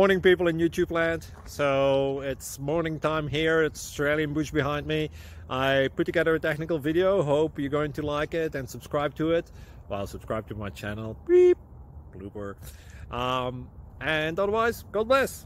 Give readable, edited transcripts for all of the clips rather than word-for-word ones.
Morning, people in YouTube land. So it's morning time here. It's Australian bush behind me. I put together a technical video. Hope you're going to like it and subscribe to it. Well, subscribe to my channel. Beep. Blooper. And otherwise, God bless.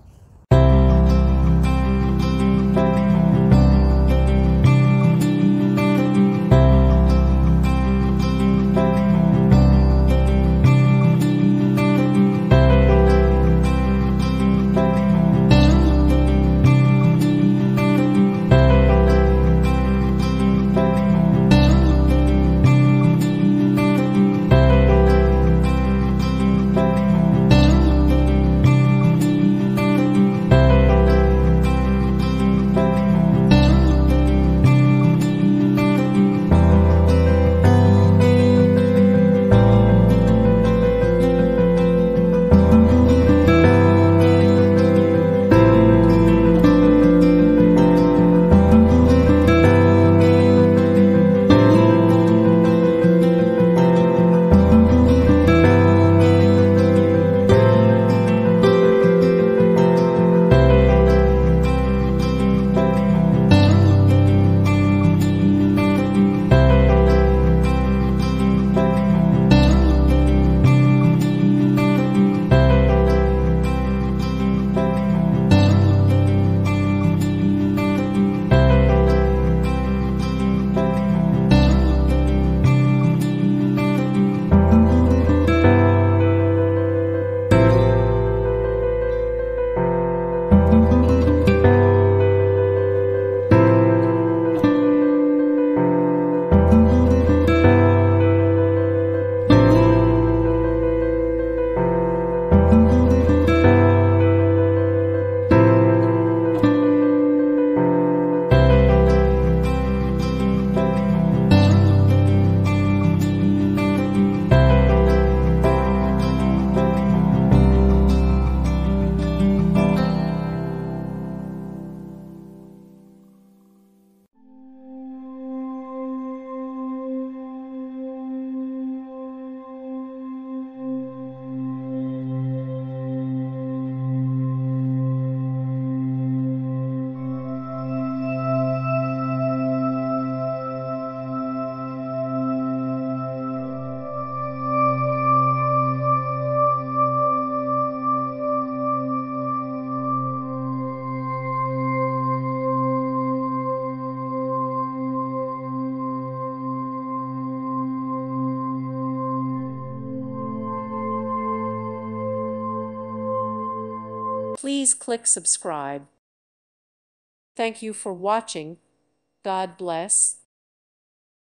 Please click subscribe. Thank you for watching. God bless.